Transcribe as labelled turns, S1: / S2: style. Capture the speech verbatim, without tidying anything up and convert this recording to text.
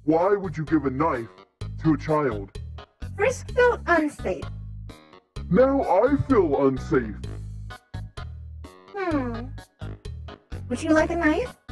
S1: Why would you give a knife to a child?
S2: Frisk felt unsafe.
S1: Now I feel unsafe.
S2: Hmm. Would you like a knife?